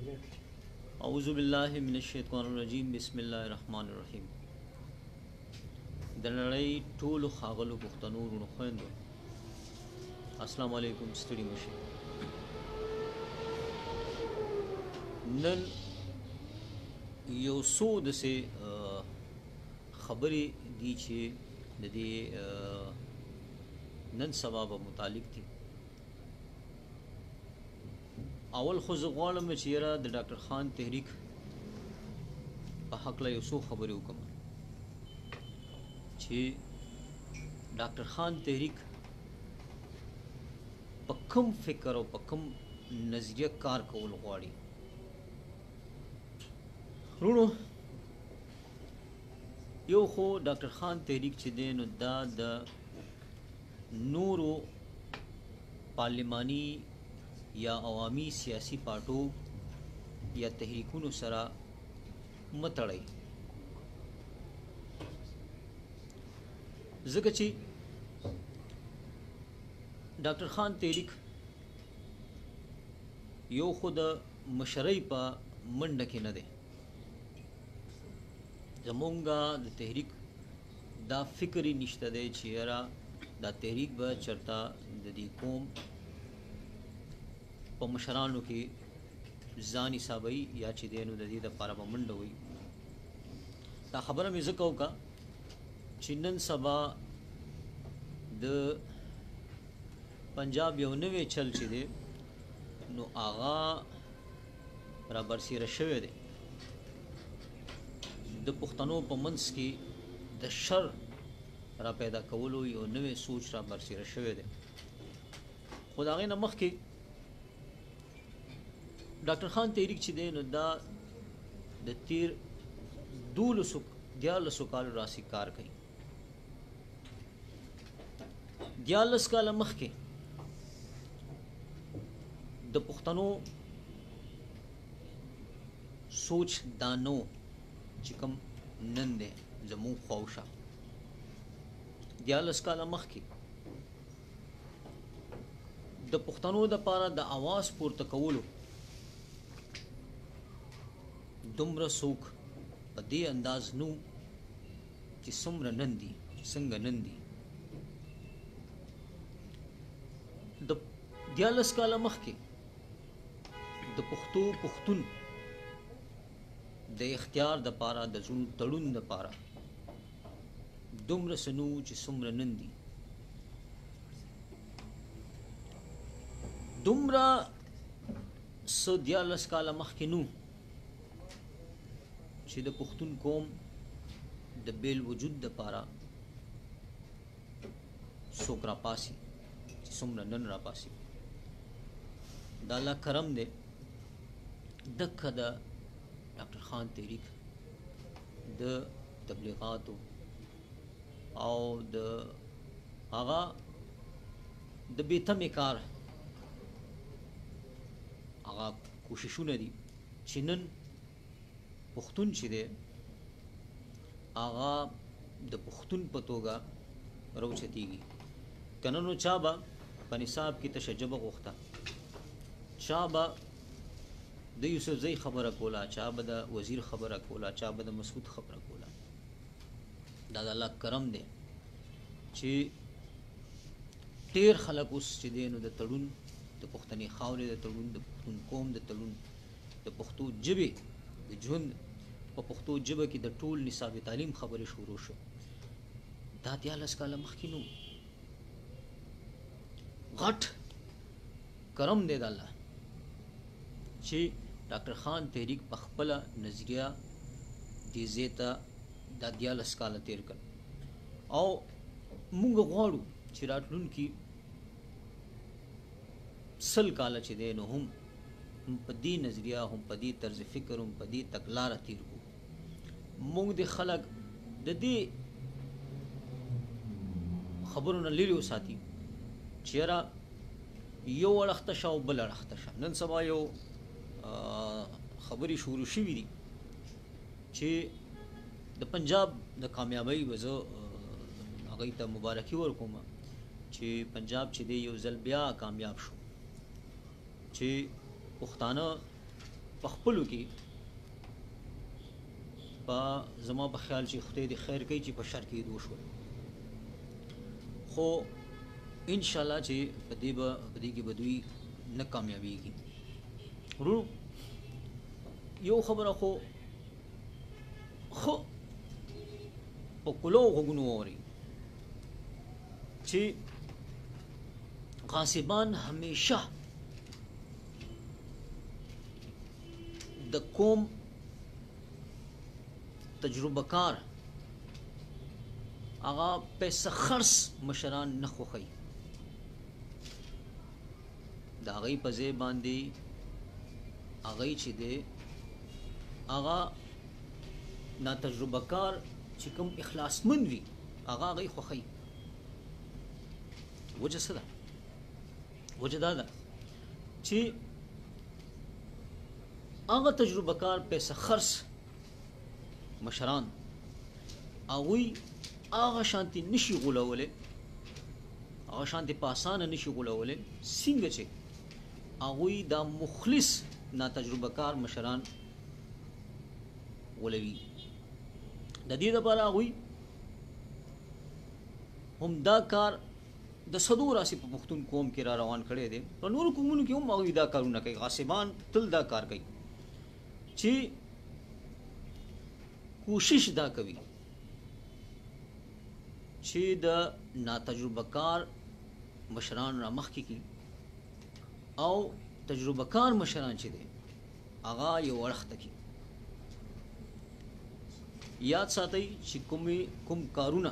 اعوذ باللہ من الشیطان الرجیم بسم الله الرحمن الرحیم. د نړۍ ټولو ښاغلو پښتنو ورونو خویندو السلام علیکم. ستړي مشئ. نن یو څو داسې خبرې دي چې د دې نن سبا به متعلق دي. اول خو زه غواړم چې یاره د ډاکټر خان تحریک په هکله یو څو خبرې وکړم چې ډاکټر خان تحریک په کوم فکر او په کوم نظریه کار کول غواړي. وروڼو یو خو ډاکټر خان تحریک چې دی نو دا د نورو پارلمانی یا عوامي سیاسي پارټو یا تحریکونو سره متړی، ځکه چې ډاکټر خان تحریک یو خو د مشرۍ په منډه کې نه دی. زمونږه د تحریک دا فکر یې نشته دی چې یاره دا تحریک به چرته د دې قوم په مشرانو کې ځان حسابوي یا چې دی نو د دې دپاره به منډه وي. دا خبره مې ځکه وکړه چې نن سبا د پنجاب یو نوی چل چې دی نو هغه را برسېره شوی دی. د پښتنو په منځ کې د شر را پیدا کولو یو نوی سوچ را برسېره شوی دی. خو د هغې نه مخکې ډاکټر خان تحریک چې دی نو دا د تیر 14 کالو راسې کار کوي. 14 کاله مخکې د پښتنو سوچ دا نو چې کوم نن دی زمونږ خواوشا. 14 کاله مخکې د پښتنو دپاره د اواز پورته کولو دومره څوک په دې انداز نو چې څومره نن دي څنګه نن دي. د 14 کاله مخکې د پښتو پښتون د اختیار دپاره د زړونو تړون دپاره دومره څه نو چې څومره نن دي. دومره څه 14 کاله مخکې نو چې د پښتون قوم د بیل وجود دپاره څوک راپاسي چې څومره نن راپاسي. د الله کرم دی دکه د ډاکټر خان تحریک د تبلیغاتو او د هغه د بېتمې کار هغه کوششونه دي چې نن پښتون چې دی هغه د پښتون په توګه راوچتېږي. که نه نو چا به په نصاب کې تشه ژبه غوښته، چا به د یوسفزۍ خبره کوله، چا به د وزیر خبره کوله، چا به د مسعود خبره کوله. دا د الله کرم دی چې ډېر خلک اوس چې دی نو د تړون د پښتنې خاورې د تړون د پښتون قوم د تړون د پښتو ژبې د ژوند په پښتو ژبه کې د ټول نصاب تعلیم خبرې شروع شو. دا 14 کاله مخکې نو غټ کرم دی د الله چې ډاکټر خان تحریک په خپله نظریه دې ځای ته دا 14 کاله تیر کړ او موږ غواړو چې راتلونکي 100 کاله چې دی نو هم په دې نظریه هم په دې طرز فکر هم په دې تګلاره تیر کړو. موږ د خلک د دې خبرو نه لرې وساتي چې یاره یو اړخته شه او بل اړخته شه. نن سبا یو خبرې شروع شوي دي چې د پنجاب د کامیابۍ به زه هغوی ته مبارکي ورکوم چې پنجاب چې دی یو ځل بیا کامیاب شو، چې پښتانه په خپلو کې په زما په خیال چې خدای دې خیر کوي چې په شر کې وشول، خو ان شاء الله چې په دې کې به دوی نه کامیابیږي. ورو یو خبره خو په کلو غوږونو واورئ چې غاصبان همیشه د قوم تجربه کار هغه پیسه خرڅ مشران نه خوښوي. د هغوی په ځای باندې هغوی چې دی هغه ناتجربه کار چې کوم اخلاصمند وي هغه هغوی خوښوي. وجه څه ده؟ وجه دا ده چې هغه تجربه کار پیسه خرڅ مشران هغوی هغه شانتي نشي غولولی، هغه شانتي په اسانه نشي غولولی څنګه چې هغوی دا مخلص ناتجربه کار مشران غولوي. د دې لپاره هغوی هم دا کار د صدور راسي په پښتون قوم کې را روان کړی دی، په نورو قومونو کې هم هغوی دا کارونه کوي. غاصبان تل دا کار کوي چې کوشش دا کوي چې د ناتجربه کار مشران را مخکې کړي او تجربه کار مشران چې دی هغه یو اړخته کړي. یاد ساتئ چې کوم کارونه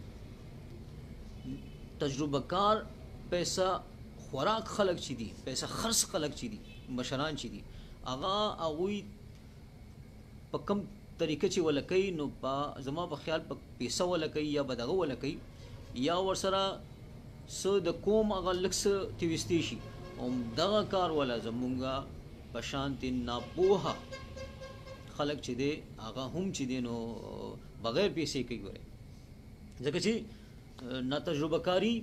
تجربه کار پیسه خوراک خلق چې دي، پیسه خرڅ خلق چې دي، مشران چې دي، هغوی په کم طریقه چې ولکوي نو په زما په خیال په پیسه ولکوي یا به دغه ولکوي یا ورسره څه د قوم هغه لږ څه تیوستی شي. دغه کار ولا زمونږه په شانتې ناپوهه خلق چې دی هغه هم چې دی نو بغیر پیسې کوي. ګورئ ځکه چې ناتجربه کاری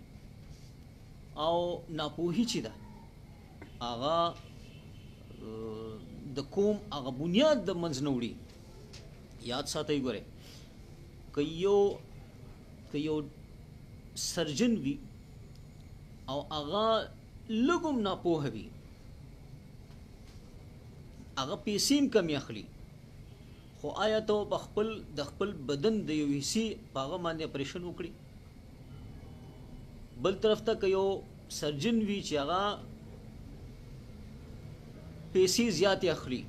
او ناپوهی چې ده هغه د قوم هغه بنیاد د منځ نه وړي. یاد ساتئ ګورئ که یو سرجن وي او هغه لږ هم ناپوهه وي هغه پیسې هم کمې اخلي، خو آیا ته د خپل بدن د یو حصې په هغه باندې اپریشن وکړي؟ بل طرف ته که یو سرجن وي چې هغه پیسې زیاتې اخلي،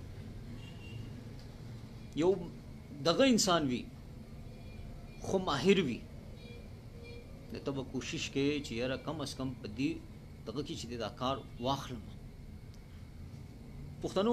یو دغه انسان وي خو ماهر وي، نو ته به کوشش کوې چې یاره کم از کم په دې دغه کې چې دا کار واخلم. پښتنو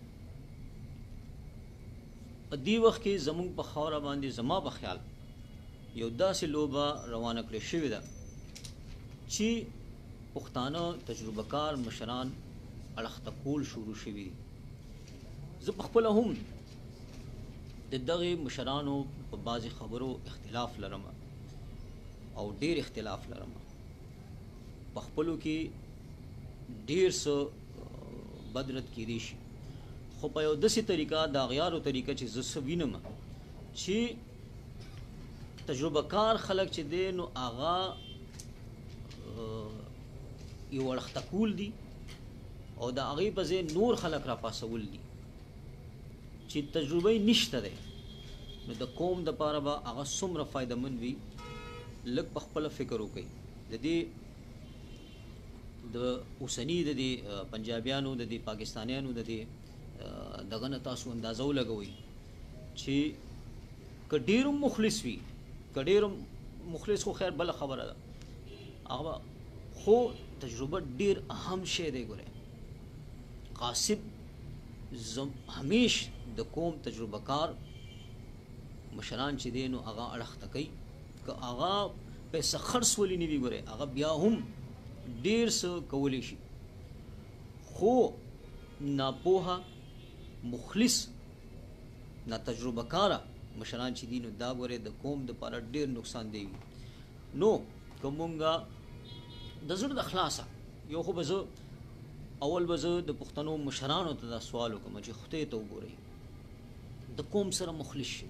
په دې وخت کې زمونږ په خاوره باندې زما په خیال یو داسې لوبه روانه کړې شوې ده چې پښتانه تجربه کار مشران اړخته کول شروع شوي. زه پخپله هم د دغې مشرانو په بعضې خبرو اختلاف لرم او ډېر اختلاف لرم. په خپلو کې ډېر څه بدرت کېدی شي، خو په یو داسې طریقه د اغیارو طریقه چې زه څه وینم چې تجربه کار خلک چې دی نو هغه یو اړخته کول دي او د هغې په ځای نور خلک را پاسول دي چې تجربه یې نشته دی. نو د قوم دپاره به هغه څومره فایدهمند وي لږ په خپله فکر وکړئ. د دې د اوسني د دې پنجابیانو د دې پاکستانیانو د دې دغه نه تاسو اندازه ولګوئ چې که ډېر مخلص وي، که ډېر مخلص خو خیر بله خبره ده، هغه خو تجربه ډېر اهم شی دی. ګورئ غاصب همیش د قوم تجربه کار مشران چې دی نو هغه اړخته کوي. که هغه پیسه خرڅ ولې نه وي ګورئ هغه بیا هم ډېر څه کولی شي، خو ناپوهه مخلص ناتجربه کاره مشران چې دي نو دا ګورئ د قوم دپاره ډېر نقصان دی. نو که مونږه د زړه د خلاصه یو خو به زه اول به زه د پښتنو مشرانو ته دا سوال وکړم چې خدای ته وګورئ د قوم سره مخلص شي،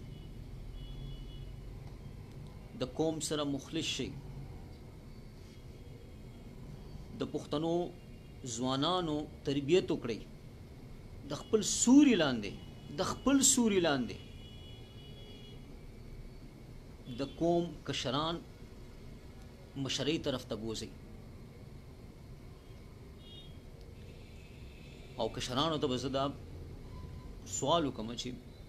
د قوم سره مخلص شي. د پښتنو ځوانانو تربیت وکړئ، د خپل سوري لاندې د قوم کشران مشرۍ طرف ته بوزئ او کشرانو ته به زه دا سوال وکړم چې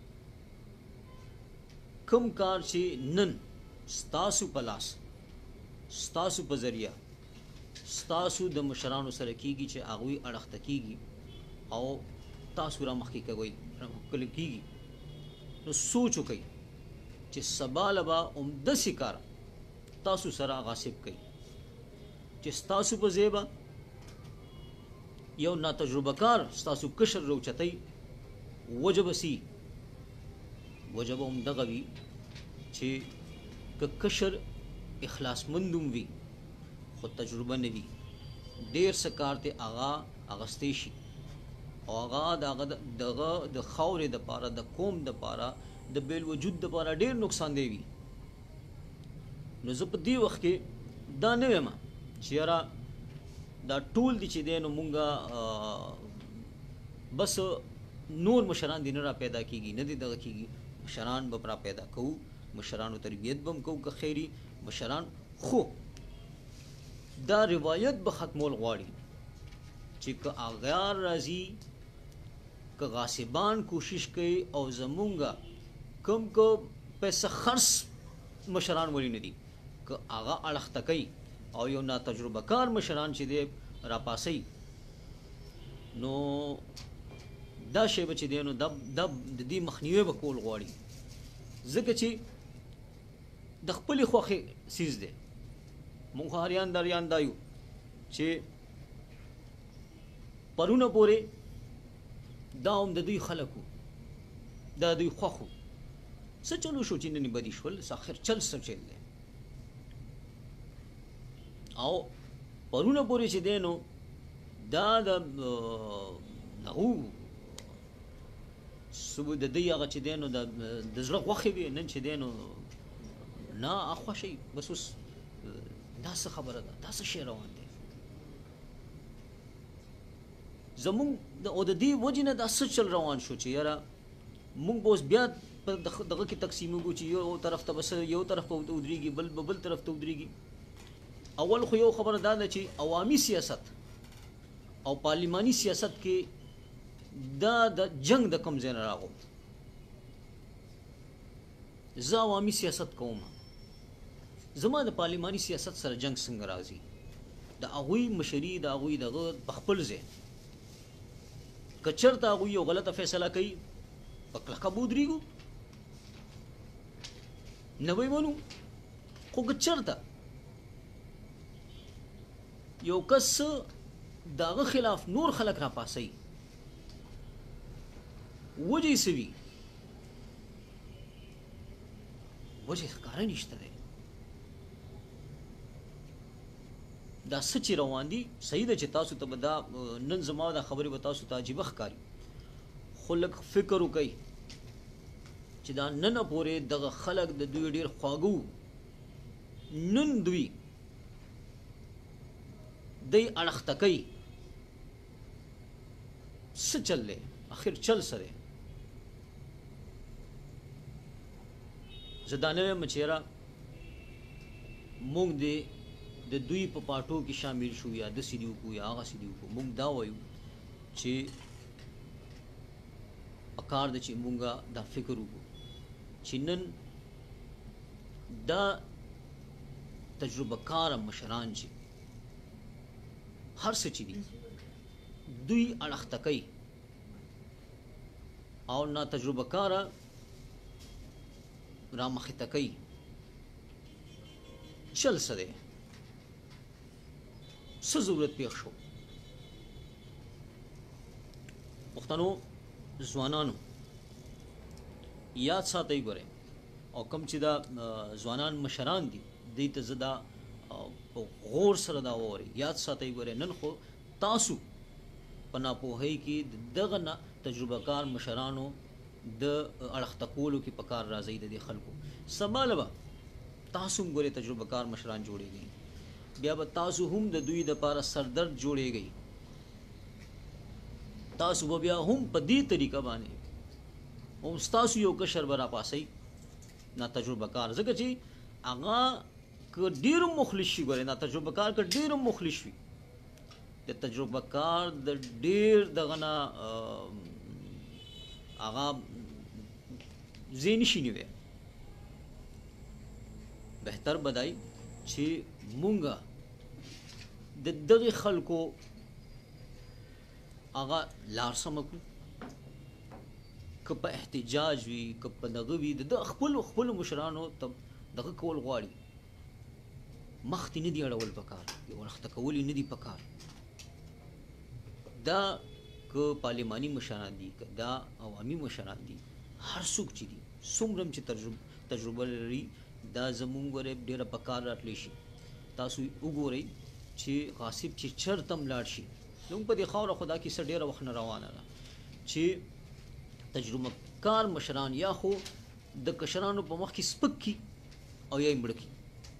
کوم کار چې نن ستاسو په لاس، ستاسو په ذریعہ، ستاسو د مشرانو سره کیږي چې هغوی اړخته کیږي او تاسو را مخکې کیږي، نو سوچ وکئ چې سبا لبا همداسې کار تاسو سره غاصب کوي چې ستاسو په ځای به یو ناتجربه کار ستاسو کشر روچتئ. وجب همدغه وي چې که کشر اخلاصمند هم وي خو تجربه نه وي، ډېر څه کار ته هغه اغستی شي او هغه دغه د خاورې دپاره، د قوم دپاره، د بیل وجود دپاره ډېر نقصان دی وي. نو زه په دې وخت کې دا نه وایم چې یاره دا ټول دي چې دی نو مونږه بس نور مشران دي نه را پیدا کیږي، نه دي دغه کیږي. مشران به را پیدا کوو، مشرانو تربیت به هم کوو که خیري مشران، خو دا روایت به ختمول غواړي چې که اغیار راځي، که غاصبان کوشش کوي او زمونږه کم که پیسه خرڅ مشران ولی نه دي، که هغه اړخته کوي او یو ناتجربه کار مشران چې دی را پاسي، نو دا شی به چې دی نو د دې مخنیوی به کول غواړي. ځکه چې د خپلې خوښې څیز دی. مونږ خو هریان دریان دا یو چې پرونه پورې دا هم د دوی خلکو، دا دوی خوښو. څه چلو شو چې نن بدي شول، آخر چل څه چل دی او پرونه پورې چې دی نو دا د هغو صبح د دوی هغه چې دی نو د زړه غوښې وي، نن چې دی نو نه خوښوي. بس اوس دا څه خبره ده، دا څه شی روان دی زمونږ او د دې وجې نه دا څه چل روان شو چې یاره مونږ به اوس بیا په دغه کې تقسیمېږو چې یو طرف ته بس یو طرف ته ودرېږي، بل طرف ته ودرېږي. اول خو یو خبره دا ده چې عوامي سیاست او پارلماني سیاست کې دا د جنگ د کوم ځای نه راغوت. زه عوامي سیاست کوم، زما د پارلماني سیاست سره جنگ څنګه راځي؟ د هغوی مشري، د هغوی دغه په خپل ځای که چېرته هغوی یو غلطه فیصله کوي په کلکه به ودرېږو، نه به یې منو. خو که چېرته یو کس د هغه خلاف نور خلک را پاسوي، وجه یې څه وي؟ وجه ښکاره نشته دی. دا څه چې روان دي صحیح ده چې تاسو ته به دا نن زما دا خبرې به تاسو ته عجیبه ښکاري، خو لږ فکر وکئ چې دا نن پورې دغه خلک د دوی ډېر خواږه وو، نن دوی اړخته کوي. څه چل دی؟ اخر چل څه دی؟ زه دا نه وایم چې یاره مونږ د دوی په پاټو کې شامل شو یا داسې دي وکړو یا هغسې دي وکړو. مونږ دا وایو چې پکار ده چې مونږه دا فکر وکړو چې نن دا تجربه کاره مشران چې هر څه چې دي دوی اړخته کوي او نا تجربه کاره را مخته کوي. چل څه دی؟ څه ضرورت پیښ شو؟ پښتنو ځوانانو یاد ساتئ، ګورئ او کوم چې دا ځوانان مشران دي دوی ته زه دا په غور سره دا واورئ، یاد ساتئ. ګورئ نن خو تاسو په ناپوهۍ کې دغه تجربه کار مشرانو د اړخته کولو کې په کار راځي د دې خلکو. سبا له به تاسو هم ګورئ تجربه کار مشران جوړېږي، بیا به تاسو هم د دوی دپاره سردرد جوړېږئ، تاسو به بیا هم په دې طریقه باندې هم ستاسو یو کشر به راپاسئ نا تجربه کار، ځکه چې هغه که ډېر مخلص شي، ګورئ نا تجربه کار که ډېر مخلص وي، د تجربه کار د ډېر دغه نه هغه ځای نشي نیوی. بهتر بدای چې مونږه د دغې خلکو هغه لار سمه کړو، که په احتجاج وي که په دغه وي، د خپلو مشرانو ته دغه کول غواړي، مخ ته نه دي اړول پکار، یو وخته کول یې نه دي پکار. دا که پارلماني مشران دي که دا عوامي مشران دي، هر څوک چې دي څومره چې تجربه لري، دا زمونږ ګورئ ډېره پکار راتلی شي. تاسو وګورئ چې غاصب چې چرته هم لاړ شي، زموږ په دې خاوره خو دا کیسه ډېره وخت نه روانه ده چې تجربه کار مشران یا خو د کشرانو په مخ کې سپک کي او یا یې مړه کي.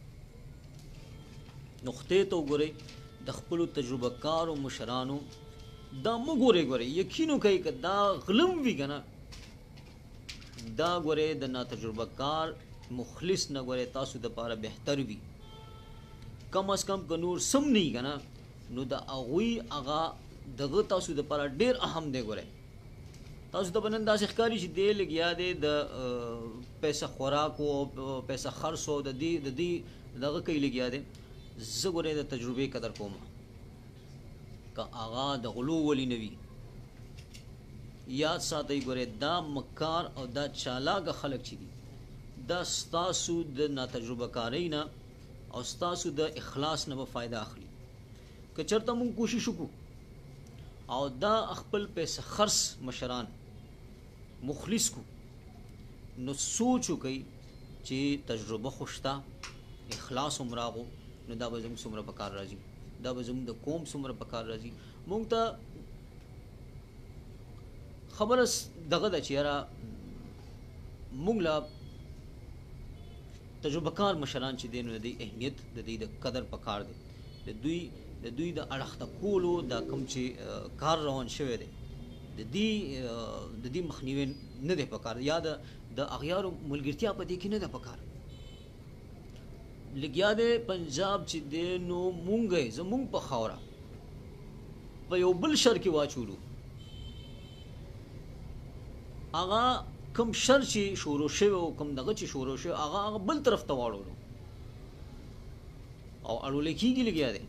نقطې ته وګورئ د خپلو تجربه کارو مشرانو دا مه ګورئ، یقین وکئ که دا غلم وي که نه، دا ګورئ د ناتجربه کار مخلص نه ګورئ تاسو دپاره بهتر وي. کم از کم که نور سم نه وي که نه، نو د هغوی هغه دغه تاسو دپاره ډېر اهم دی. ګورئ تاسو ته به نن داسې ښکاري چې دی لګیا دی د پیسه خوراکو او پیسه خرڅو د دې دغه کوي لګیا دی. زه ګورئ د تجربې قدر کوم، که هغه د غلو ولی نه وي، یاد ساتئ ګورئ دا مکار او دا چالاکه خلک چې دي، دا ستاسو د ناتجربه کارۍ نه او ستاسو د اخلاص نه به فایده اخلي. که چرته مونږ کوشش وکړو او دا خپل پیسه خرڅ مشران مخلص کو، نو سوچ وکئ چې تجربه خو شته، اخلاص هم راغو، نو دا به زموږ څومره په کار راځي، دا به زموږ د قوم څومره په کار راځي. مونږ ته خبره دغه ده چې یاره مونږ له تجربه کار مشران چې دی نو د دې اهمیت د دې د قدر په کار دی، د دوی د اړخته کولو دا کوم چې کار روان شوی دی د دې مخنیوی نه دی په کار، یا د اغیارو ملګرتیا په دې کې نه ده په کار. لګیا دی پنجاب چې دی نو مونږ زمونږ په خاوره په یو بل شر کې واچولو، هغه کم شر چې شروع شوی او کم دغه چې شروع شوی هغه بل طرف ته واړولو او اړولی کېږي. لګیا دی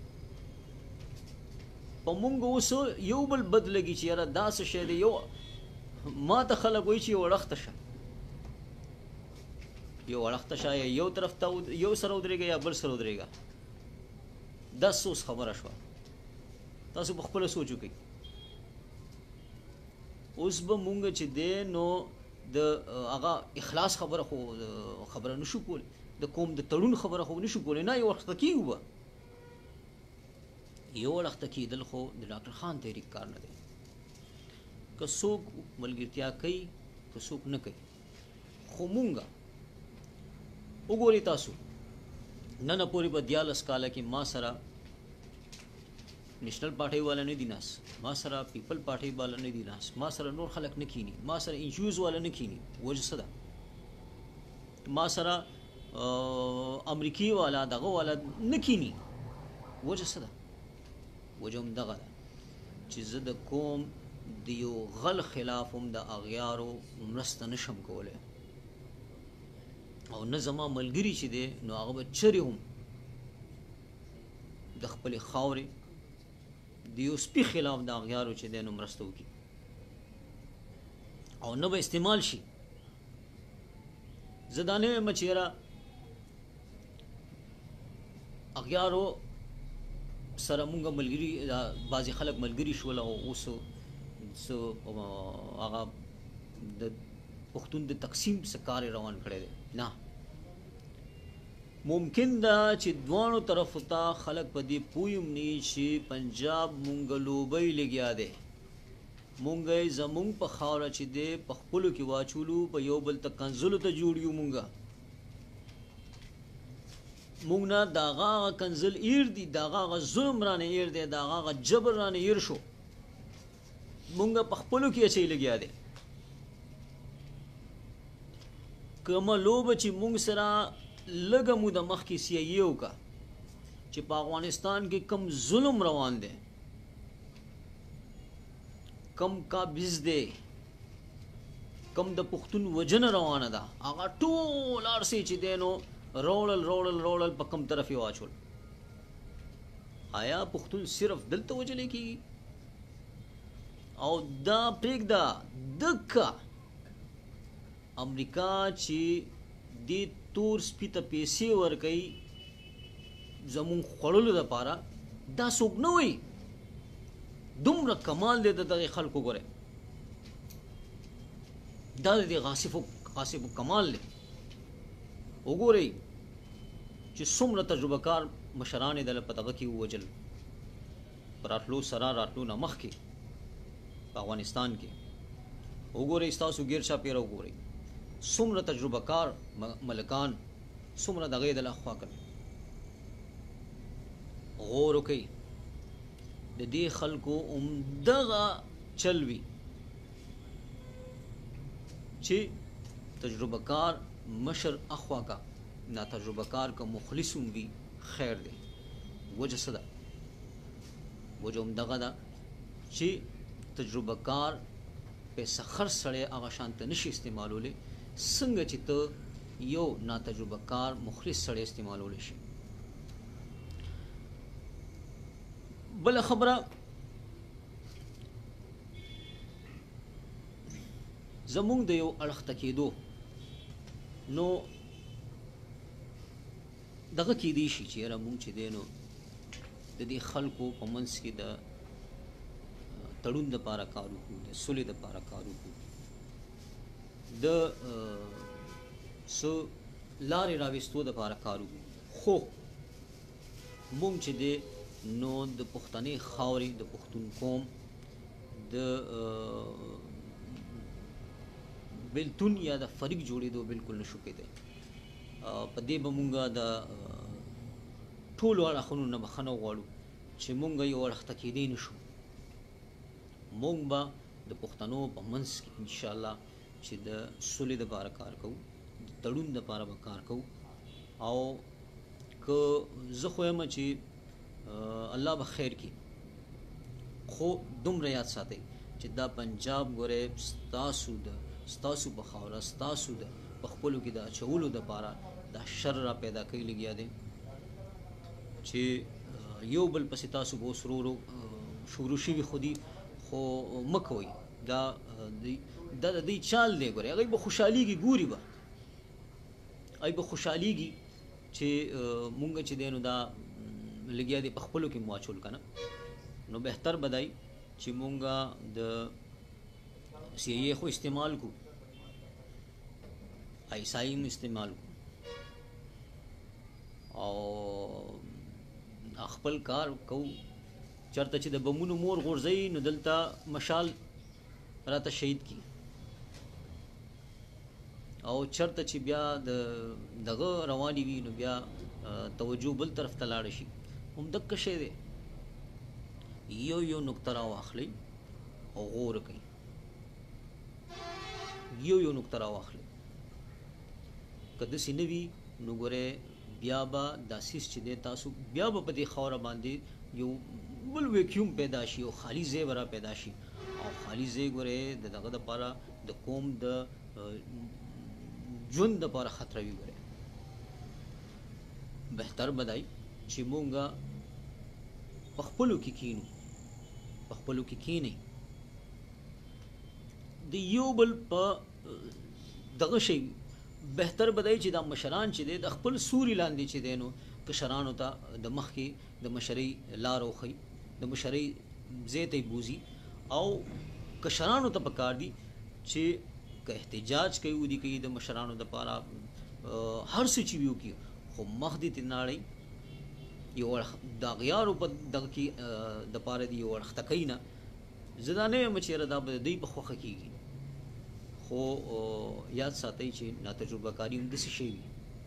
په مونږ اوس یو بل بد لګي چې یاره دا څه شی دی. یو ما ته خلک وایي چې یو اړخته شه، یو اړخته شه، یا یو طرف ته یو سره ودرېږه یا بل سره ودرېږه. دا اوس خبره شوه، تاسو په خپله سوچ وکئ. اوس به مونږ چې دی نو د هغه اخلاص خبره نشو کولی، د قوم د تړون خبره خو نشو کولی، نه یو وخته کېږو به. یو وخته کېدل خو د ډاکټر خان تحریک کار نه دی. که څوک ملګرتیا کوي که څوک نه کوي، خو مونږه وګورئ تاسو نن پورې په 14 کاله کې ما سره نیشنل پارټۍ والا نه دي ناست، ما سره پیپل پارټۍ والا نه دي ناست، ما سره نور خلک نه کینی، ما سره انجوز والا نه کینی. وجه څه ده؟ ما سره امریکایي والا دغه والا نه کینی. وجه څه ده؟ وجه هم دغه ده چې زه د قوم د یو غل خلاف هم د اغیارو مرسته نشم کولی، او نه زما ملګري چې دی نو هغه به چرې هم د خپلې خاورې د یو سپي خلاف د اغیارو چې دی نو مرسته وکړي او نه به استعمال شي. زه دا نه وایم چې یاره اغیارو سره مونږه ملګري بعضې خلک ملګري شول او اوس هغه د پښتون د تقسیم څه کار روان کړی دی. نه، ممکن ده چې دواړو طرفو ته خلک په دې پوه هم نه چې پنجاب مونږ لوبۍ لګیا دی، مونږ زمونږ په خاوره چې دی په خپلو کې واچولو په یو بل ته کنځلو ته جوړ یو مونږ نه د هغه کنځل ایر دي د هغه ظلم رانه ایر دی د هغه جبر رانه ایر شو مونږ په خپلو کې اچوي لګیا دی کومه لوبه چې مونږ سره لږه موده مخکې CIA وکړه چې په افغانستان کې کم ظلم روان دی کم قابض دی کم د پښتون وجنه روانه ده هغه ټول ارسي چې دی نو روړل په کم طرف یې واچول آیا پښتون صرف دلته وجلې کېږي او دا پرېږده دکه امریکا چې دې تور سپي ته پیسې ورکوي زمونږ خوړلو دپاره دا څوک نه وایي دومره کمال دی د دغې خلکو ګورئ دا د دې غاصبو کمال دی وګورئ چې څومره تجربه کار مشران یې دله په دغه کې ووجل په راتلو سره راتلو نه مخکې په افغانستان کې وګورئ ستاسو ګیر چاپېره وګورئ څومره تجربه کار ملکان څومره دغې دله خوا کوي غور وکئ د دې خلکو همدغه چل وي چې تجربه کار مشر اخوا کا نا تجربه کار کا مخلص وي خیر دی وجه څه ده وجه همدغه ده چې تجربه کار پیسه خرڅ سړی هغه شان ته نشي استعمالولی څنګه چې ته یو نا تجربه کار مخلص سړی استعمالولی شي بل خبره زمونږ د یو اړخ ته کېدو نو دغه کېدی شي چې یاره مونږ چې دی نو د دې خلکو په منځ کې د تړون دپاره کار وکړو د سولې دپاره کار وکړو د څه لارې راویستو دپاره کار وکړو خو مونږ چې دی نو د پښتنې خاورې د پښتون قوم د بلتون یا د فریق جوړېدو بالکل نشو کېدی په دې به مونږ د ټولو اړخونو نه بخښنه وغواړو چې مونږ یو اړخ ته کېدی نشو مونږ به د پښتنو په منځ کې انشاءالله چې د سولې دپاره کار کوو د تړون دپاره به کار کوو او که زه خو یم چې الله به خیر کی خو دومره یاد ساتئ چې دا پنجاب ګورئ ستاسو په خاوره ستاسو د په خپلو کې د اچولو دپاره دا شر را پیدا کوي لګیا دی چې یو بل پسې تاسو به اوس ورو شروع شوي خو دي خو مه کوئ دا د دوی چال دی ګورئ هغوی به خوشحالېږي ګوري به هغوی به خوشحالېږي چې مونږ چې دی نو دا لګیا دی په خپلو کې مواچول که نه نو بهتر به دی چې مونږ د CIA خو استعمال کو ISI هم استعمال کو او خپل کار کو چرته چې د بمونو مور غورځوي نو دلته مشال راته شهید کی او چرته چې بیا دغه رواني وي نو بیا توجه بل طرف ته لاړ شي همدغه شی دی یو نقطه راواخلئ او غور کوئ یو نقطه راواخلئ که داسې نه وي نو ګورئ بیا به دا سیس چې دی تاسو بیا به په دې خاوره باندې یو بل ویکیوم پیدا شي او خالی ځای به را پیدا شي او خالی ځای ګورئ د دغه دپاره د قوم د ژوند دپاره خطره وي ګورئ بهتر به دی چې مونږ په خپلو کې کینو په خپلو کې کینئ د یو بل په دغه شی بهتر به دی چې دا مشران چې دی د خپل سوري لاندې چې دی نو کشرانو ته د مخکې د مشرۍ لار وښیي د مشرۍ ځای ته یې بوځي او کشرانو ته پکار دي چې که احتجاج کوي ودي کوي د مشرانو دپاره هر څه چې وي وکړي خو مخ دې ترې نه اړوي یو اړخ د اغیارو په دغه کې دپاره دي یو اړخ ته کوي نه زه دا نه یم چې یاره دا به د دوی په خوښه کېږي، خو یاد ساتئ چې ناتجربه کاري هم داسې شی وي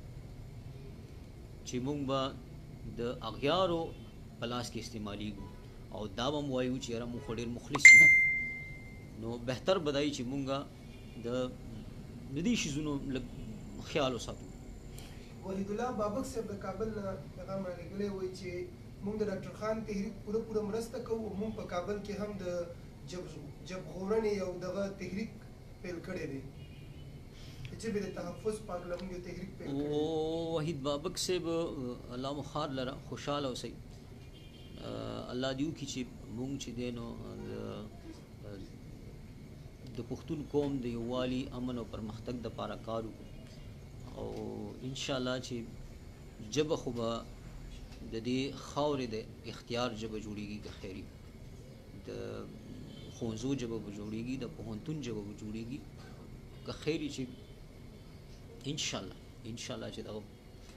چې موږ به د اغیارو په لاس کې استعمالیږو او دا به هم وایو چې یاره موږ خو ډېر مخلص یو، نو بهتر به دا وي چې موږ د دې شیزونو لږ خیال وساتو. وحید الله بابک صاحب د کابل نه پیغام رالیږلی وایي چې موږ د ډاکټر خان تحریک پوره مرسته کوو، موږ په کابل کې هم د ژبغورنې او دغه تحریک پیل کړی دی، د ژبې د تحفظ په هکله موږ یو تحریک پیل کړی. وحید بابک صاحب الله مو خار لره خوشحاله اوسئ، الله دې وکړي چې موږ چې دی نو د پښتون قوم د یووالي امن او پرمختګ دپاره کار وکړو او انشاءالله چې ژبه خو به د دې خاورې د اختیار ژبه جوړېږي که خیري، د ښوونځو ژبه به جوړېږي، د پوهنتون ژبه به جوړېږي که خیري چې انشاءالله چې دغه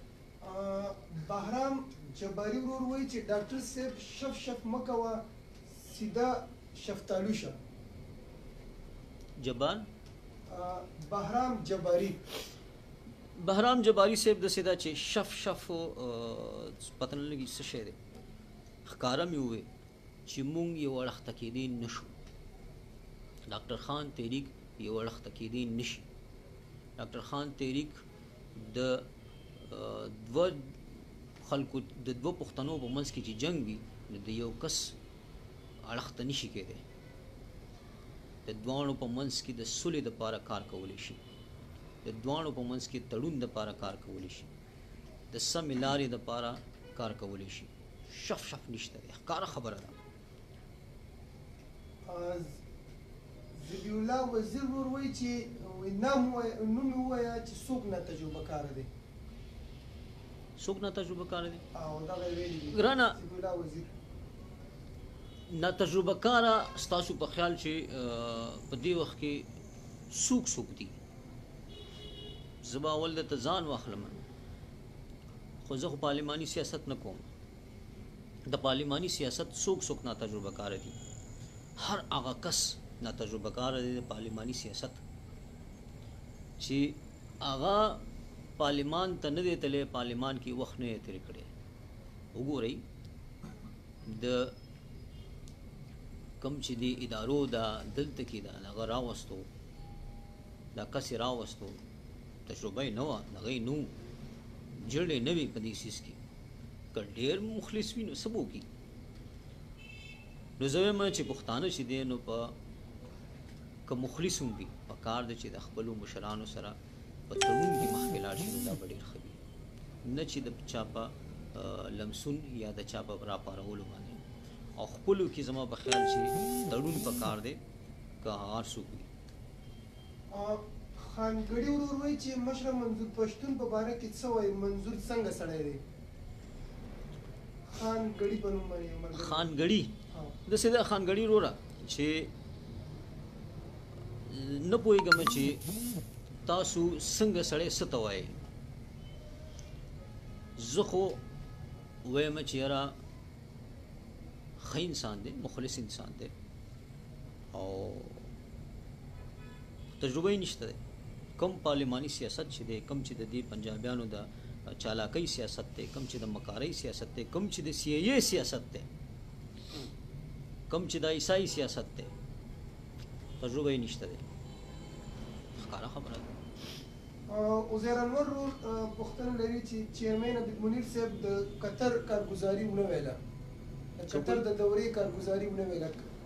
بهرام جباري ورور وایي چې ډاکټر صاحب شف مه کوه، سیده شفتالو شه. جبار بهرام جباري صاحب داسې ده چې شف پته نه لګي څه شی دی، ښکاره مې ووې چې موږ یو اړخته کېدی نه شو، ډاکټر خان تحریک یو اړخته کېدی نه شي. ډاکټر خان تحریک د دوه خلکو د دوه پښتنو په منځ کې چې جنګ وي نو د یو کس اړخته نه شي کېدی، د دواړو په منځ کې د صلح دپاره کار کولی شي، د دواړو په منځ کې تړون دپاره کار کولی شي، د سمې لارې دپاره کار کولی شي. شف نشته دی، ښکاره خبره ده. ذبیح الله وزیر ورور وایي چې نوم یې ووایه چې څوک ناتجربه کاره دی. څوک ناتجربه کاره دی؟ او دغه یې ویلي دي ګرانه ذبیح الله وزیر. ناتجربه کاره ستاسو په خیال چې په دې وخت کې څوک دي؟ زه به اول درته ځان واخلم، خو زه خو پارلماني سیاست نه کوم. د پارلماني سیاست څوک ناتجربه کاره دي؟ هر هغه کس ناتجربه کاره دی د پارلماني سیاست چې هغه پارلمان ته نه دی تللی، پارلمان کې وخت نه یې تېر کړی. وګورئ د کم چې دی ادارو دا دلته کې دا هغه راوستو، دا کس یې راوستو، تجربه یې نه وه، دغه یې نه و، جړې نه وي په دې سیز کې. که ډېر مخلص وي نو څه به وکړي؟ نو زه وایم چې پښتانه چې دی نو په که مخلص هم وي په کار دی چې د خپلو مشرانو سره په تړون کې مخکې لاړ شي، نو دا به ډېر ښه وي، نه چې د چا په لمسون یا د چا په راپارولو باندې. او خپلو کې زما په خیال چې تړون په کار دی که هغه څوک وي. خانګړي ورور وایي چې مشره منظور پښتون په باره کې څه وایي؟ منظور څنګه سړی دی؟ خانګړي په نوم باندې خانګړي داسې ده خانګړي وروره چې نه پوهېږم چې تاسو څنګه سړی څه ته وایي. زه خو وایم چې یاره ښه انسان دی، مخلص انسان دی او تجربه یې نشته دی. کم پارلماني سیاست چې دی، کم چې د دې پنجابیانو د چالاکۍ سیاست دی، کم چې د مکارۍ سیاست دی، کم چې د CIA سیاست دی، کم چې د عیسائی سیاست دی، تجربه یې نشته دی. ښکاره خبره ده. عزیر انور پوښتنه لري چې چیرمین عبد منیر صاحب د قطر کارګزاري ونه ویله، د قطر د دورې کارګزاري ونه ویله.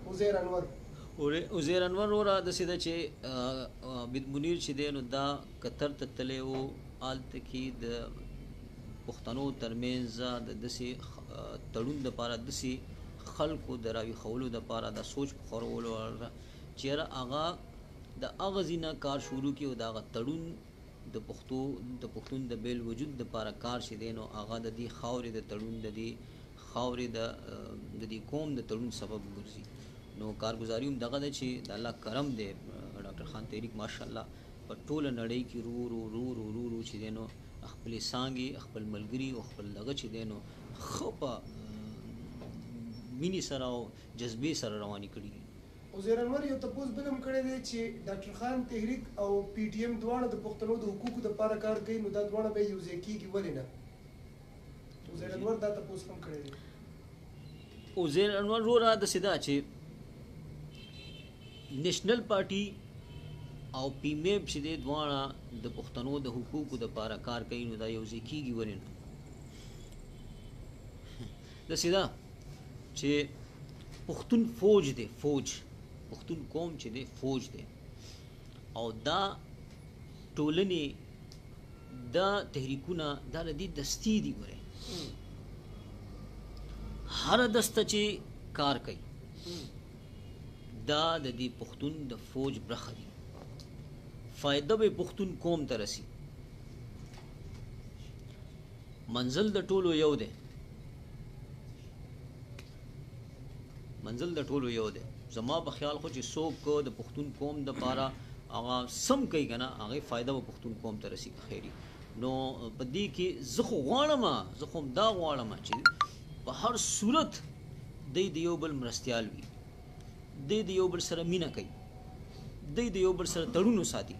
عزیر انور وروره داسې ده چې عبد منیر چې دی نو دا قطر ته تللی و، هلته کې د پښتنو ترمنځ د داسې تړون دپاره، داسې خلکو د راویښولو دپاره، د سوچ په خورولو چې یاره هغه د هغه ځای نه کار شروع کړي او د هغه تړون د پښتون د بیل وجود دپاره کار چې دی نو هغه د دې خاورې د تړون، د دې خاورې د دې قوم د تړون سبب ګرځي. نو کارګزاري هم دغه ده چې د الله کرم دی. ډاکټر خان تحریک ماشاءالله په ټوله نړۍ کې رو چې دی نو خپلې څانګې، خپل ملګري او خپل دغه چې دی نو ښه په مینې سره او جذبې سره روانې کړي دي. وزیر انور یو تپوس بل هم کړی دی چې ډاکټر خان تحریک او پی ټی ایم دواړه د پښتنو د حقوقو دپاره کار کوي، نو دا دواړه به یو ځای کېږي، ولې نه؟ وزیر انور دا تپوس هم کړی دی. وزیر انور وروره داسې ده چې نیشنل پارټي او پی میپ چې دی دواړه د پښتنو د حقوقو دپاره کار کوي، نو دا یو ځای کېږي، ولې نه؟ داسې ده چې پښتون فوج دی، فوج پښتون قوم چې دی فوج دی، او دا ټولنې دا تحریکونه دا له دې دستي دي. ګورئ هره دسته چې کار کوي دا د دې پښتون د فوج برخه دي، فایده به پښتون قوم ته رسي. منزل د ټولو یو دی، منزل د ټولو یو دی. زما په خیال خو چې څوک د پښتون قوم دپاره هغه سم کوي که نه، هغې فایده به پښتون قوم ته رسي که خیري. نو په دې کې زه خو غواړم، زه خو دا غواړم چې په هر صورت دی د یو بل مرستیال وي، دی د یو بل سره مینه کوي، دی د یو بل سره تړون وساتي.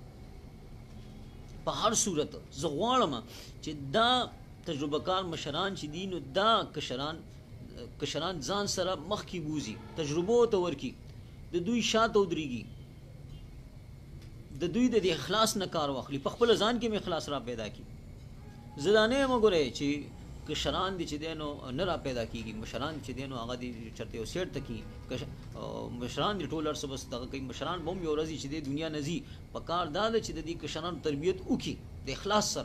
په هر صورت زه غواړم چې دا تجربه کار مشران چې دي، نو دا کشران ځان سره مخکې بوزي، تجربو ته ورکي، د دوی شاته ودرېږي، د دوی د دې اخلاص نه کار واخلي، په خپل ځان کې مې اخلاص را پیدا کړي. زه دا نه یم ګورئ چې کشران دي چې دی نو نه را پیدا کېږي، مشران چې دی نو هغه دې چېرته یو سیټ ته کړي، مشران دي ټول هر څه بس دغه کوي. مشران به هم یو ورځ چې دی دنیا نه ځي، په کار دا ده چې د دې کشرانو تربیت وکړي د اخلاص سره.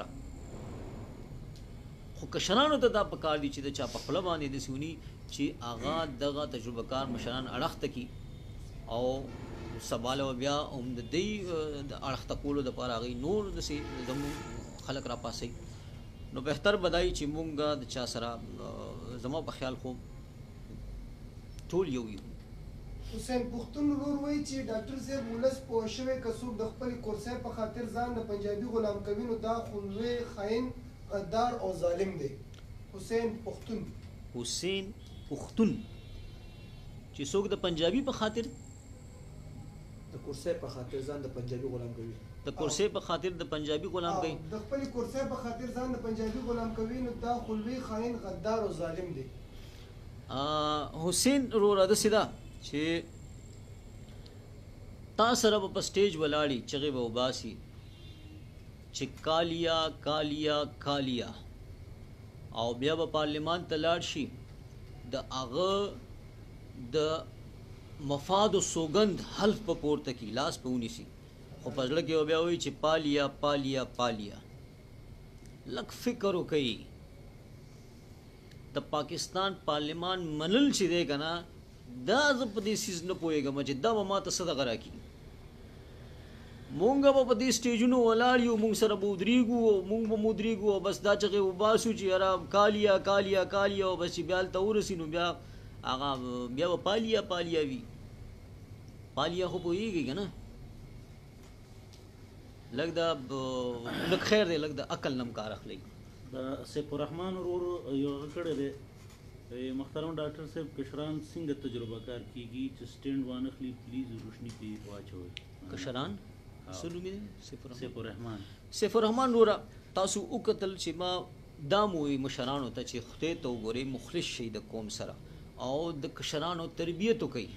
خو کشرانو ته دا پکار دي چې د چا په خپله باندې داسې وني چې هغه دغه تجربه کار مشران اړخ ته کړي، او سباله به بیا هم د دوی د اړخ ته کولو دپاره هغوی نور داسې زموږ خلک را پاسوي. نو بهتر به دا وي چې مونږ د چا سره زما په خیال خو ټول یو یو. حسین پښتون ورور وایي چې ډاکټر صاحب ولس پوه شوی که څوک د خپلې کورسۍ په خاطر ځان د پنجابي غلام کوي، نو دا خو لوی خاین، غدار او ظالم دی. حسین پښتون چې څوک د پنجابي په خاطر د کورسۍ په خاطر ځان د پنجابي غلام کوي، د کورسۍ په خاطر د پنجابي غلام کوي، د خپلې کورسۍ په خاطر ځان د پنجابي غلام کوي، نو دا خو لوی خاین، غدار او ظالم دی. حسین وروره داسې ده چې تا سره به په سټیج ولاړي چغې به وباسي چې کالیا کالیا کالیا، او بیا به پارلمان ته لاړ شي، د هغه د مفاد و سوګند حلف په پورته کړي، لاس په ونیسي، خو په زړه کې به بیا وایي چې پالیا پالیا پالیا. لږ فکر وکړئ، د پاکستان پارلمان منل چې دی که نه، دا زه په دې څیز نه پوهېږم چې دا به ما ته څه دغه راکړي. مونږ به په دې سټیجونو ولاړ یو، مونږ سره به ودرېږو، مونږ به مو ودرېږو، او بس دا چغې وباسو چې یاره کالیا کالیا کالیا، او بس چې بیا هلته ورسي نو بیا هغه بیا به پالیا پالیا وي. پالیا خو پوهېږي که نه، لږ د لږ خیر دی، لږ د عقل نه هم کار اخلئ. د سیف الرحمن ورور یو هغه کړی دی، محترم ډاکټر صاحب کشران څنګه تجربه کار کېږي چې سټینډ وانخلي، پلیز روشني پرې واچوئ. کشران څه نوم یې؟ سیف الرحمن وروره تاسو وکتل چې ما دا مو وایي مشرانو ته چې خدای ته وګورئ، مخلص شئ د قوم سره، او د کشرانو تربیت وکئ.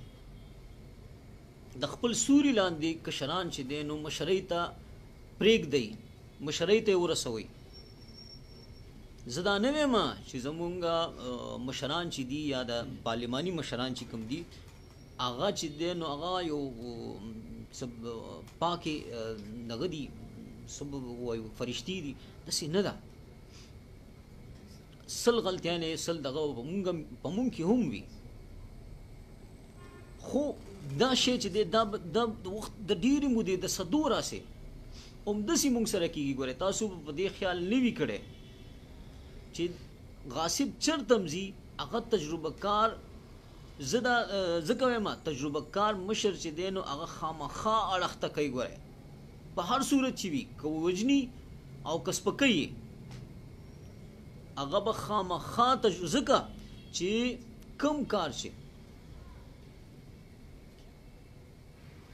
د خپل سوري لاندې کشران چې دی نو مشرۍ ته پرېږدئ، مشرۍ ته یې ورسوئ. زه دا نه وایم چې زمونږ مشران چې دي یا د پارلماني مشران چې کوم دي هغه چې دی نو هغه یو پاکې دغه دي، څه به ووایو فرشتي دي، داسې نه ده. سل غلطیانې سل دغه په مونږ کې هم وي، خو دا شی چې دی دا د وخت د ډېرې مودې د صدو راسې همداسې مونږ سره کېږي. ګورئ تاسو په دې خیال نه وي کړی چې غاصب چرته هم ځي، هغه تجربه کار، ځکه وایم تجربه کار مشر چې دی نو هغه خامخا اړخ ته کوي. ګورئ په هر صورت چې وي، که ووجني او که سپکوي، هغه به خامخا ځکه چې کم کار چې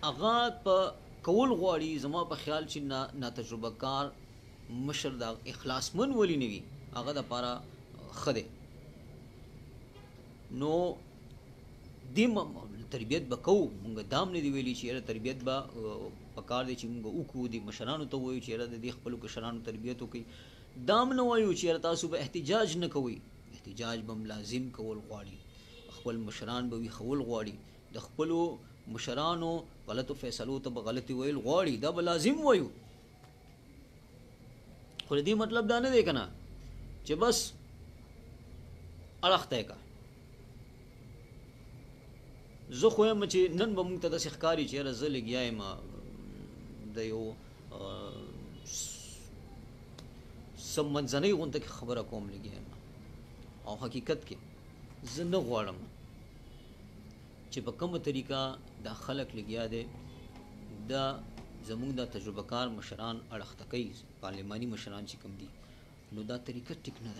هغه په کول غواړي زما په خیال چې نا تجربه کار مشر دا اخلاصمن ولی نه وي هغه د پاره خده نو دې تربیت به کوو مونږ دام نه دی ویلي چې یاره تربیت به پکار دی چې مونږ وکړو د مشرانو ته وایو چې یاره د دې خپلو کشرانو تربیت وکړي دام نه وایو چې یاره تاسو به احتجاج نه کوئ احتجاج به هم لازم کول غواړي خپل مشران به ویښول غواړي د خپلو مشرانو غلطو فیصلو ته به غلطي ویل غواړي دا به لازم وایو خو دې مطلب دا نه دی که نه چې بس اړخ ته یې کا زه خو یم چې نن به مونږ ته داسې ښکاري چې یاره زه لږ یا یم د یو څه منځنۍ غونته کې خبره کوم لږ یم او حقیقت کې زه نه غواړم چې په کومه طریقه دا خلک لګیا دی دا زمونږ د تجربه کار مشران اړخ ته کوي پارلماني مشران چې کوم دي نو دا طریقه ټیک نه ده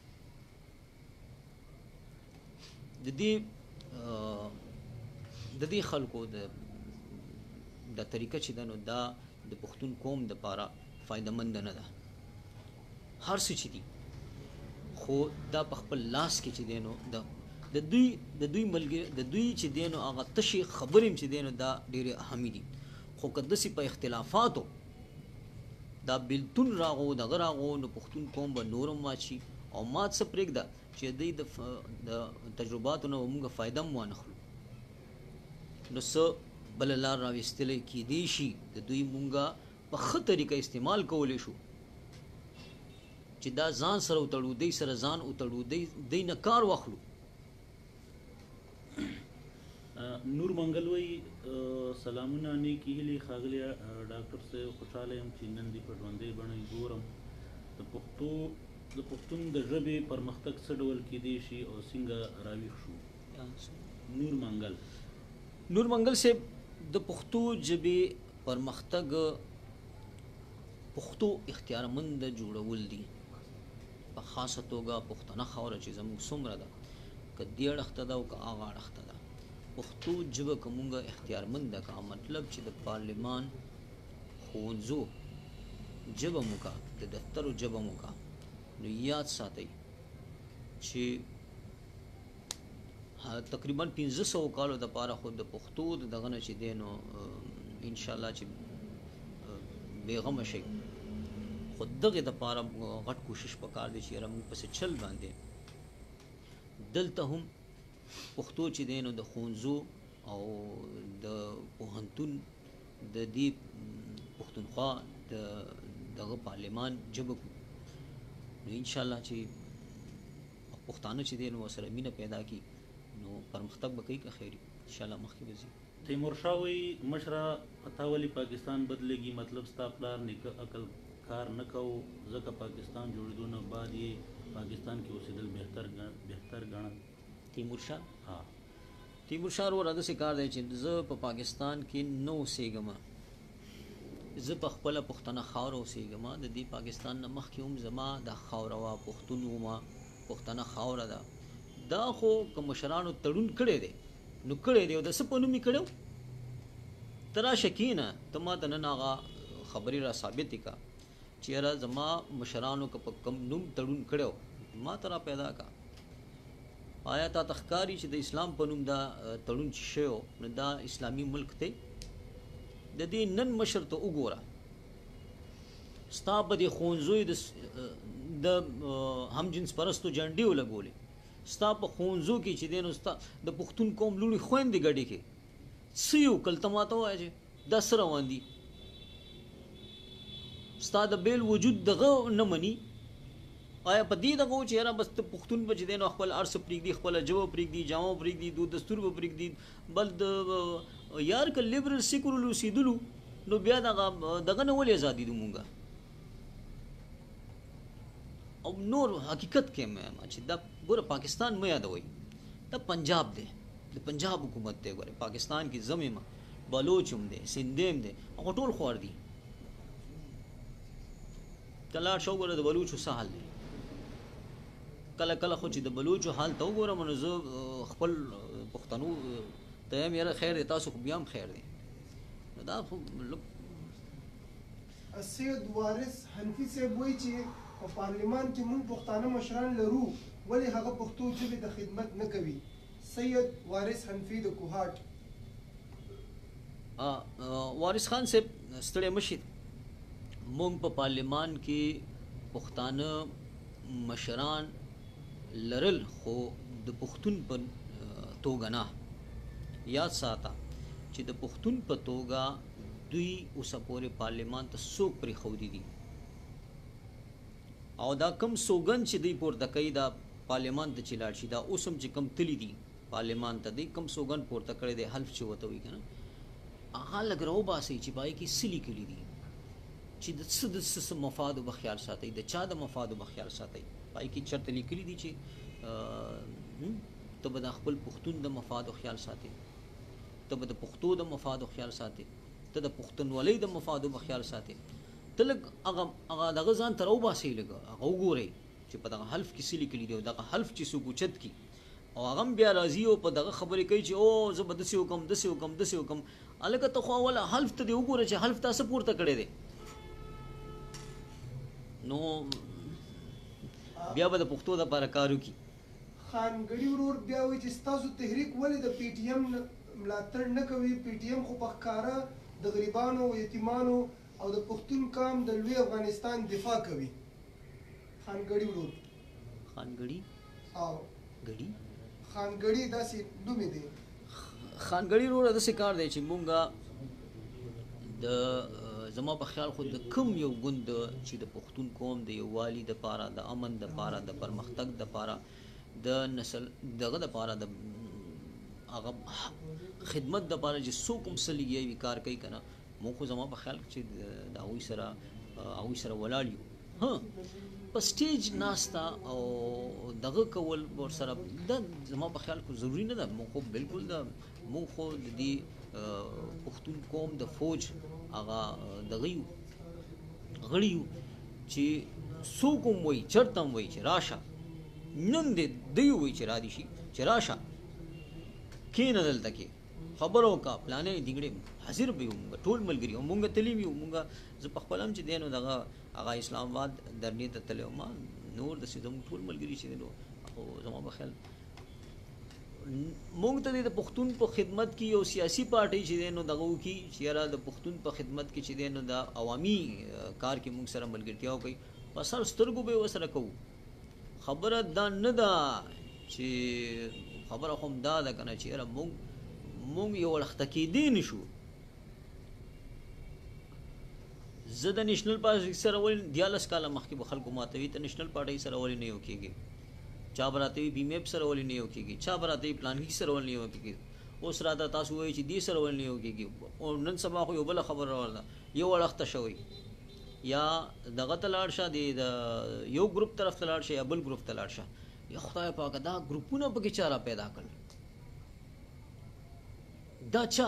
د دې خلکو د طریقه چې ده نو دا د پښتون قوم دپاره فایدهمند نه ده هر څه چې دي خو دا په خپل لاس کې چې دی نو د دوی چې دی نو هغه تشې خبرې چې دی نو دا ډېرې اهمي دي خو که داسې په اختلافاتو دا بېلتون راغو دغه راغو نو پښتون قوم به نور هم مات شي او مات څه پرېږده چې دوی د تجرباتو نه به مونږ فایده هم وانخلو نو څه بله لار راویستلی کیدی شي د دوی مونږه په ښه طریقه استعمال کولی شو چې دا ځان سره وتړو دی سره ځان وتړو دی نه کار واخلو نور منګل وی سلامونه نیکی هیلې ښاغلیه ډاکټر صاحب خوشحاله یم چې نن دې په ژوندۍ بڼه ګورم د پښتون د ژبې پرمختګ څه ډول کیدی شي او څنګه راویښ شو نور منګل صاحب د پښتو ژبې پرمختګ پښتو اختیارمند جوړول دي په خاصه توګه پښتنه خاوره چې زموږ څومره ده که دې اړخ ته ده او که هغه اړخ ته ده پښتو ژبه که مونږ اختیارمند ده که مطلب چې د پارلمان ښوونځو ژبه مو کا د دفترو ژبه مو کا نو یاد ساتئ چې تقریبا 1500 کالو دپاره خو د پښتو د دغه نه چې دی نو انشاءالله چې بېغمه شئ خو دغې دپاره غټ کوشش پکار دی چې یاره موږ پسې چل باندې دلته هم پښتو چې دی نو د ښوونځو او د پوهنتون د دې پښتونخوا دغه پارلمان ژبه نو انشاءالله چې پښتانه چې دی نو ورسره مینه پیدا کړي نو پرمختګ به کوي که خیري انشاءالله مخکې به ځي تیمورشاه وایي مشره تا ولې پاکستان بدلېږي مطلب ستا پلار نیکه عقل کار نه کوو ځکه پاکستان جوړېدو نه بعد یې پاکستان کې اوسېدل بهتر ګڼل تیمورشاه ها تیمورشاه وروره داسې کار دی چې زه په پاکستان کې نه اوسېږم زه په خپله پښتنه خاوره اوسېږم د دې پاکستان نه مخکې هم زما دا خاوره وه پښتون ومه پښتنه خاوره ده دا خو که مشرانو تړون کړی دی نو کړی دی او د څه په نوم یې کړی و ته راشه کښېنه ته ما ته نن هغه خبرې را ثابتې که چې یاره زما مشرانو که په کوم نوم تړون کړی و ما ته را پیدا که آیا تا ته ښکاري چې د اسلام په نوم دا تړون چې شوی و نو دا اسلامي ملک دی د دې نن مشر ته وګوره ستا په دې ښوونځیو د هم جنس پرستو جنډې ولګولې ستا په ښوونځو کې چې دی نو ستا د پښتون قوم لوڼې خویندې ګډې کې څه یو کل ته ماته ووایه چې دا څه روان دي ستا د بیل وجود دغه نه مني آیا په دې دغه و چې یاره بس ته پښتون به چې دی نو خپل هر څه پرېږدي خپله ژبه پرېږدي جامه پرېږدي دود دستور به پرېږدي بل د یار که لیبرل سیکولر اوسېدلو نو بیا دغه نه ولې ازادي دي مونږه او نور حقیقت کې مې چې دا ګوره پاکستان مه یادوئ دا پنجاب دی د پنجاب حکومت دی ګوره پاکستان کې زم یم بلوچ هم دی سندھی هم دی هغه ټول خوار دي ته لاړ شه وګوره د بلوچو څه حال دی کله کله خو چې د بلوچو حال ته وګورم نو زه خپل پښتنو ته یم یاره خیر دی تاسو خو بیا هم خیر دی نو دا خو سید وارث حنفي صاحب وایي چې په پارلمان کې موږ پښتانه مشران لرو ولې هغه پښتو ژبې ته خدمت نه کوي. سید وارث حنفي د کوهاټ. وارث خان صاحب ستړی مشي، موږ په پارلمان کې پښتانه مشران لرل خو د پښتون په توګه نه. یاد ساته چې د پښتون په توګه دوی اوسه پورې پارلمان ته څوک پرېښودي دي او دا کم سوګند چې دوی پورته کوي دا پارلمان ته چې لاړ شي، دا اوس هم چې کم تلي دي پارلمان ته دوی کم سوګند پورته کړی دی حلف چې ورته وایي که نه، هغه لږ راوباسئ چې په هغې کې څه لیکلي دي چې د څه د څه مفادو به خیال ساتئ، د چا د مفادو به خیال ساتئ. په هغې کې چېرته لیکلي دي چې ته به د خپل پښتون د مفادو خیال ساتې، ته به د پښتو د مفادو خیال ساتې، ته د پښتونولۍ د مفادو به خیال ساتې. ته لږ هغه دغه ځان ته راوباسئ، لږ هغه وګورئ چې په دغه حلف کې څه لیکلي دي او دغه حلف چې څوک اوچت کړي او هغه هم بیا راځي او په دغه خبرې کوي چې او زه به داسې وکړم داسې وکړم داسې وکړم. هلکه ته خو اوله حلف ته دې وګوره چې حلف تا څه پورته کړی دی، نو بیا به د پښتو دپاره کار وکړي. خانګړي ورور بیا وایي چې ستاسو تحریک ولې د پی ټي ایم ملاتړ نه کوي؟ پی ټي ایم خو په ښکاره د غریبانو او یتیمانو او د پښتون قام د لوی افغانستان دفاع کوي. خانګړي ورور خانګړي او ګړي خانګړي داسې نوم یې دی. خانګړي وروره داسې کار دی چې مونږه د زما په خیال خو د کم یو ګوند چې د پښتون قوم د یووالي دپاره، د امن دپاره، د پرمختګ دپاره، د نسل دغه دپاره د هغه خدمت دپاره چې څوک هم څه لګیا وي کار کوي که نه، مونږ خو زما په خیال چې د هغوی سره ولاړ یو. په سټیج ناسته او دغه کول ورسره دا زما په خیال خو ضروري نه ده. مونږ خو بلکل مونږ خو د دې پښتون قوم د فوج هغه دغه یو غړي یو چې څوک هم وایي چېرته هم وایي چې راشه، نن دې دوی وایي چې را دي شي چې راشه کښېنه دلته کې خبره وکړه پلانې دینګړې حاضر به یو مونږ ټول ملګري او مونږ تللي یو. مونږ زه په خپله هم چې دی نو دغه هغه اسلام آباد درنې ته تللی وم، نور داسې زموږ ټول ملګري چې دی نو خو زما په خیال مونږ ته د پښتون په خدمت کې یو سیاسي پارټۍ چې دی نو دغه وکړي چې یاره د پښتون په خدمت کې چې دی نو د عوامي کار کې مونږ سره ملګرتیا وکړي، په سر سترګو به یې ورسره کوو. خبره دا نه ده چې خبره خو هم دا ده که نه چې یاره مونږ یو وړخته کېدی نه شو. زه د نیشنل پارټۍ سره ولې 14 کاله مخکې به خلکو ماته وي ته نیشنل پارټۍ سره ولې نه یو کېږي، چا به راته وي بي میپ سره ولې نه یو کېږي، چا به راته وي پلانګي سره ولې نه یو کېږي، اوس راته تاسو وایئ چې دې سره ولې نه یو کېږي. او نن سبا خو یو بله خبره راوړله یو وړخته شوی یا دغه ته لاړ شه، د یو ګروپ طرف ته لاړ شه یا بل ګروپ ته لاړ شه. یا خدای پاکه دا ګروپونه پکې چا را پیدا کړل؟ دا چا؟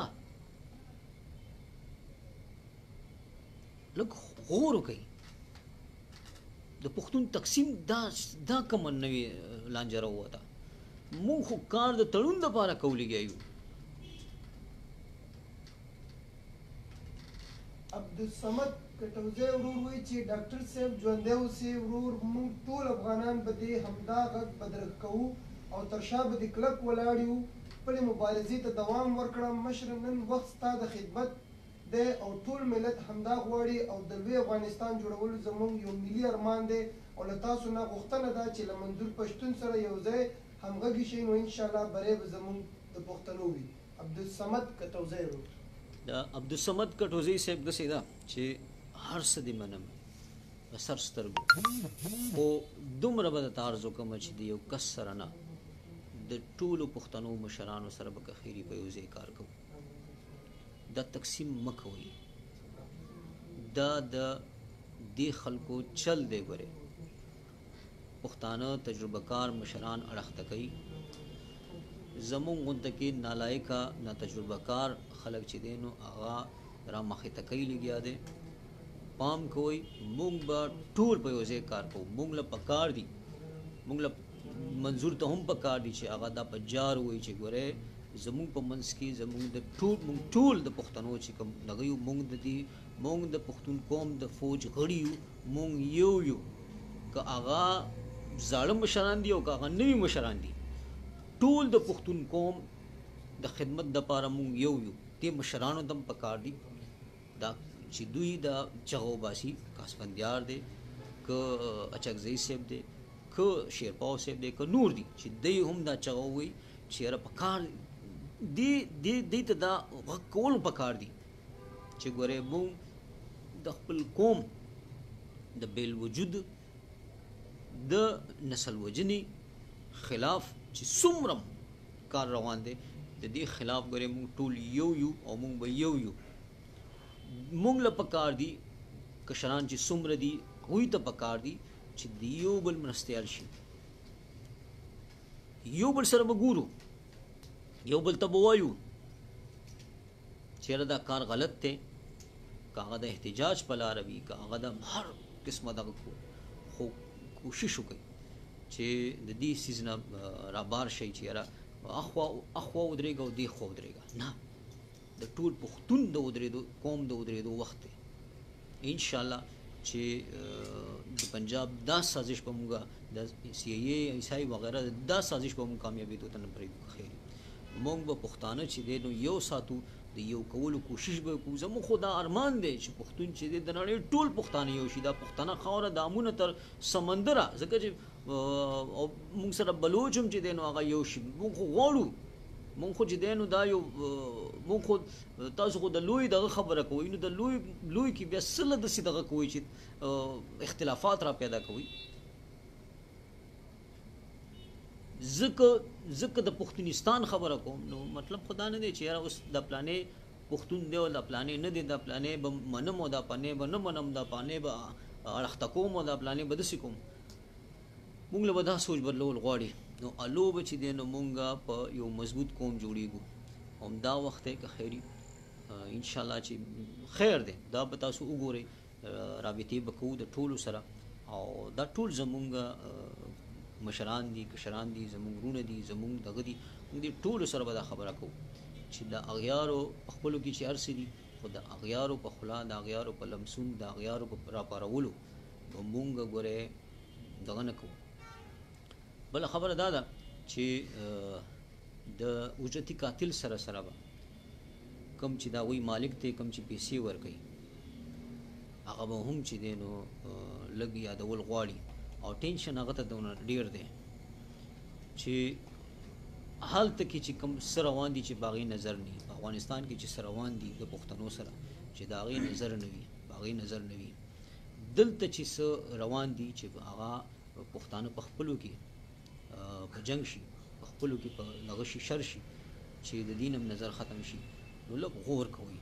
لږ غور وکئ. د پښتون تقسیم دا کومه نوې لانجه راووته. مونږ خو کار د تړون دپاره کوو لګیا یو. عبدالصمد کټوزی ورور وایي چې ډاکټر صاحب ژوندی اوسې ورور موږ ټول افغانان به دې همدا غږ بدرګ کوو او تر شا به دې کلک ولاړ یو. خپلې مبارزې ته دوام ورکړه. مشره نن وخت ستا د خدمت دی او ټول ملت همدا غواړي او د لوی افغانستان جوړولو زموږ یو ملي ارمان دی او له تاسو نه غوښتنه ده چې له منظور پښتون سره یو ځای همغږي شئ نو انشاءالله بری به زموږ د پښتنو وي. عبدالصمد کټوزی ورور. د عبدالصمد کټوزی صاحب داسې ده چې هر څه دې منم په سر سترګو، خو دومره به درته عرض وکړم چې د یو کس سره نه د ټولو پښتنو مشرانو سره به که خیري په یو ځای کار کوو. دا تقسیم مه کوئ، دا د دې خلکو چل دی. ګورې پښتانه تجربه کار مشران اړخته کوي، زمونږ غونته کې نالایقه ناتجربه کار خلک چې دی نو هغه را مخې ته کوي لګیا دی. پام کوئ، مونږ به ټول په یو ځای کار کوو. مونږ له پکار دي، مونږ له منظور ته هم پکار دي چې هغه دا په جار وایي چې ګورې زمونږ په منځ کې زمونږ د ټول د پښتنو چې کوم دغه یو مونږ د پښتون قوم د فوج غړي یو مونږ یو که هغه زاړه مشران دي او که هغه نوي مشران دي ټول د پښتون قوم د خدمت دپاره مونږ یو دې مشرانو دم پکار دي دا چې دوی د چغو باسي کاسفندیار دی که اچکزئی صاحب دی که شیرپاو صاحب دی که نور دي چې دوی هم دا چغو وي چې یاره پکار دی ته دا غږ کول پکار دي چې ګورې مونږ د خپل قوم د بیل وجود د نسل وجنې خلاف چې څومره کار روان دی د دې خلاف ګورې مونږ ټول یو او مونږ به یو مونږ له پکار دي کشران چې څومره دي هغوی ته پکار دي چې د یو بل مرستیال شي یو بل سره به ګورو یو بل ته به وایو چېرې دا کار غلط دی که هغه د احتجاج په لاره وي که هغه د هر قسمه دغه خو کوشش وکړي چې د دې څیز نه رابار شي چې یاره اخوا ودرېږه او دې خوا ودرېږه نه د ټول پښتون د ودرېدو قوم د ودرېدو وخت دی انشاءالله چې د پنجاب دا سازش به موږ د سی ای ای عیسائی وغیره دا سازش به موږ کامیابېدو ته نه پرېږدو خیر موږ به پښتانه چې دی نو یو ساتو د یو کولو کوشش به وکړو زموږ خو دا ارمان دی چې پښتون چې دی د نړۍ ټول پښتانه یو شي دا پښتانه خاوره د امونه تر سمندره ځکه چې موږ سره بلوچ هم چې دی نو هغه یو شي موږ خو غواړو مونږ خو چې دی نو دا یو مونږ خو تاسو خو د لوی دغه خبره کوئ نو د لوی کې بیا څه له داسې دغه کوئ چې اختلافات را پیدا کوئ ځکه د پښتونستان خبره کوم نو مطلب خو دا نه دی چې یاره اوس د پلانې پښتون دی او د پلانې نه دی د پلانې به منم او د پلانې به نه منم د پلانې به اړخته کوم او د پلانې به داسې کوم مونږ له به دا سوچ بدلول غواړي نو الو به چې دی نو مونږ په یو مضبوط قوم جوړېږو همدا وخت دی که خیري انشاءالله چې خیر دی دا به تاسو وګورئ رابطې به کوو د ټولو سره او دا ټول زمونږ مشران دي کشران دي زمونږ وروڼه دي زمونږ دغه دي موږ دې ټولو سره به دا خبره کوو چې د اغیارو په خپلو کې چې هر څه دي خو د اغیارو په خوله د اغیارو په لمسون د اغیارو په راپارولو به مونږ ګورې دغه نه کوو بله خبره دا ده چې د اجرتي قاتل سره به کم چې دا وی مالک دی کم چې پیسې ورکوي هغه به هم چې دی نو لږ یادول غواړي او ټینشن هغه ته دونه ډېر دی چې هلته کې چې کوم څه روان دي چې په هغې نظر نه وي په افغانستان کې چې څه روان دي د پښتنو سره چې د هغې نظر نه وي په هغې نظر نه وي دلته چې څه روان دي چې هغه پښتانه په خپلو کې په جنگ شي په خپلو کې په دغه شي شر شي چې د دین هم نظر ختم شي نو لږ غور کوئ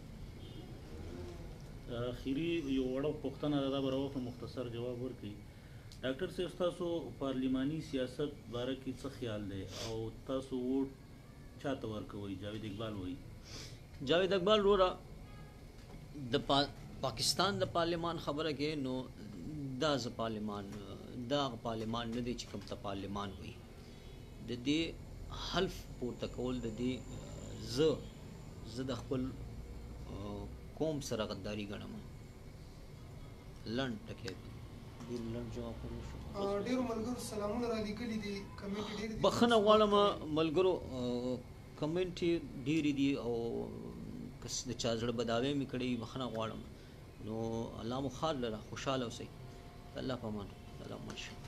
اخري یو وړه پوښتنه ده دا به راوخلو مختصر جواب ورکړي ډاکټر صاحب ستاسو پارلیماني سیاست باره کې څه خیال دی او تاسو ووټ چاته ورکوئ جاوید اقبال وایي جاوید اقبال وروره د پاکستان د پارلیمان خبره کې نو دا پارلیمان نه دی چې کوم ته پارلیمان وي د دې حلف پورته کول د دې زه د خپل قوم سره غداري ګڼم لنډ ټکی ډیرو ملګرو سلامونه را لیکلي دي کمنټ ډیر دي بخښنه غواړم ملګرو کمنټ ډیری دي او کس د چا زړه بداوی مې کړی بخښنه غواړم نو الله مو خال لره خوشاله اوسئ الله پامان الله ماشاء